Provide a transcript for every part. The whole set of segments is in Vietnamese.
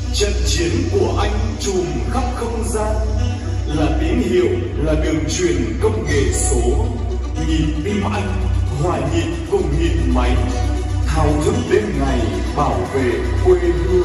Trận chiến của anh trùm khắp không gian, là tín hiệu, là đường truyền công nghệ số. Nhịp tim anh hòa nhịp cùng nhịp máy, thao thức đêm ngày bảo vệ quê hương.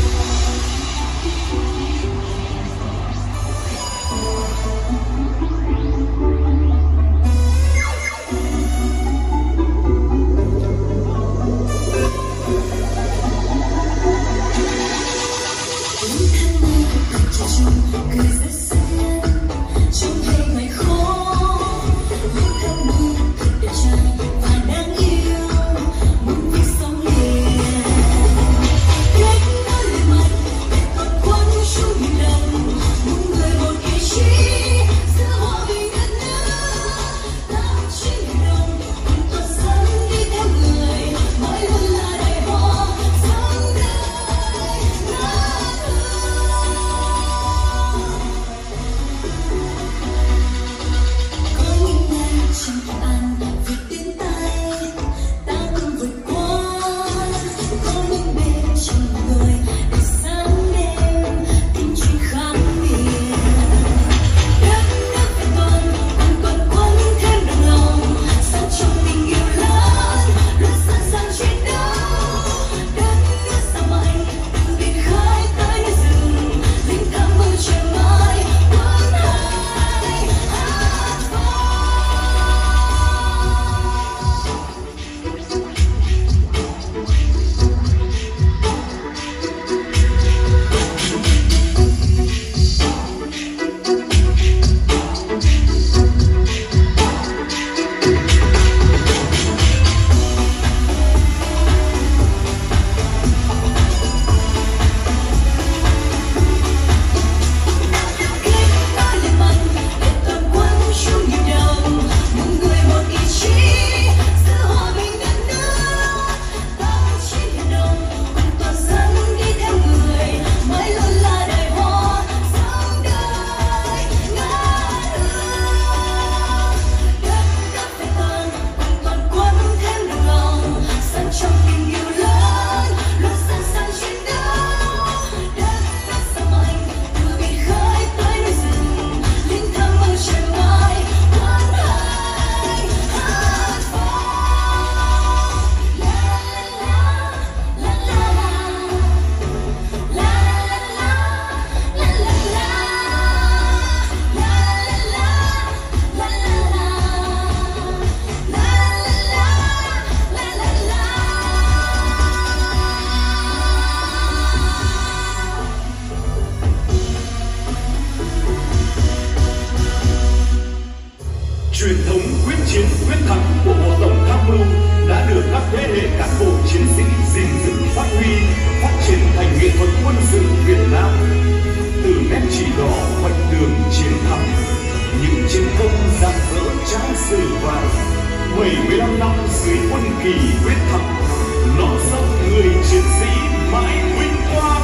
Truyền thống quyết chiến quyết thắng của Bộ Tổng Tham mưu đã được các thế hệ cán bộ chiến sĩ gìn giữ phát huy, phát triển thành nghệ thuật quân sự Việt Nam. Từ nét chỉ đỏ vạch đường chiến thắng, những chiến công rạng rỡ trang sử vàng. 75 năm dưới quân kỳ quyết thắng, non sông người chiến sĩ mãi vinh quang.